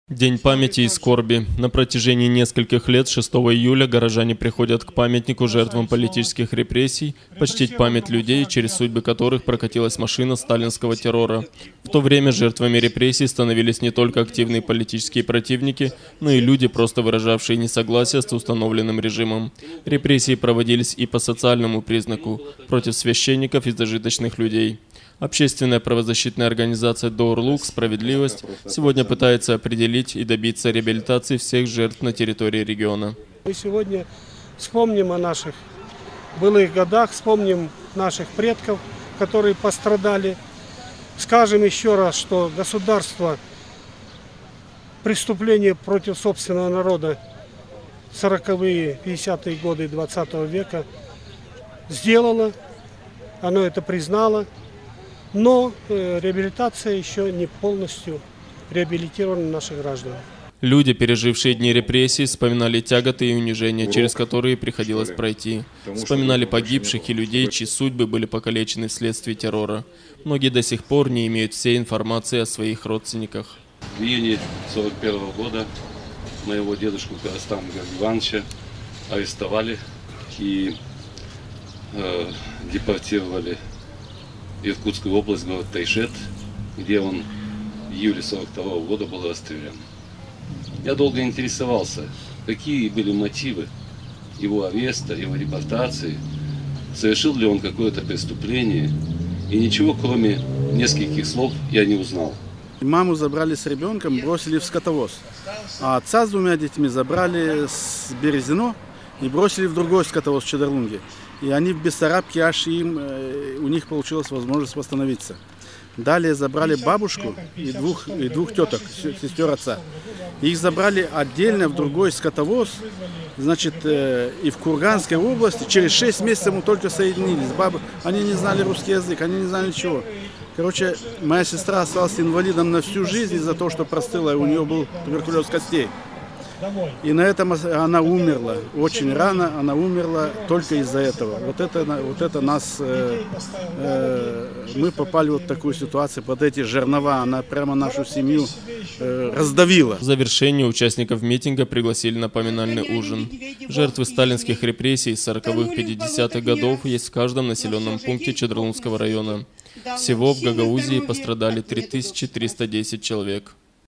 День памяти и скорби. На протяжении нескольких лет 6 июля горожане приходят к памятнику жертвам политических репрессий, почтить память людей, через судьбы которых прокатилась машина сталинского террора. В то время жертвами репрессий становились не только активные политические противники, но и люди, просто выражавшие несогласие с установленным режимом. Репрессии проводились и по социальному признаку, против священников и зажиточных людей. Общественная правозащитная организация «Доорлук. Справедливость» сегодня пытается определить и добиться реабилитации всех жертв на территории региона. Мы сегодня вспомним о наших былых годах, вспомним наших предков, которые пострадали. Скажем еще раз, что государство преступление против собственного народа 40-е, 50-е годы 20 века сделало, оно это признало. Но реабилитация еще не полностью реабилитирована наших граждан. Люди, пережившие дни репрессий, вспоминали тяготы и унижения, через которые приходилось пройти. Вспоминали погибших и людей, чьи судьбы были покалечены вследствие террора. Многие до сих пор не имеют всей информации о своих родственниках. В июне 1941 года моего дедушку Карастама Ивановича арестовали и депортировали в Иркутскую область, город Тайшет, где он в июле 1942 года был расстрелян. Я долго интересовался, какие были мотивы его ареста, его депортации, совершил ли он какое-то преступление, и ничего, кроме нескольких слов, я не узнал. Маму забрали с ребенком, бросили в скотовоз, а отца с двумя детьми забрали с Березино и бросили в другой скотовоз в Чедерлунге. И они в Бессарабке, аж у них получилась возможность восстановиться. Далее забрали бабушку и двух теток, сестер отца. Их забрали отдельно в другой скотовоз, значит, и в Курганской области. Через 6 месяцев мы только соединились. Они не знали русский язык, они не знали ничего. Короче, моя сестра осталась инвалидом на всю жизнь из-за того, что простыла, и у нее был туберкулез костей. И на этом она умерла. Очень рано она умерла только из-за этого. Вот это нас... мы попали в такую ситуацию. Под эти жернова она прямо нашу семью раздавила. В завершение участников митинга пригласили на поминальный ужин. Жертвы сталинских репрессий 40-х, 50-х годов есть в каждом населенном пункте Чедерлунского района. Всего в Гагаузии пострадали 3310 человек.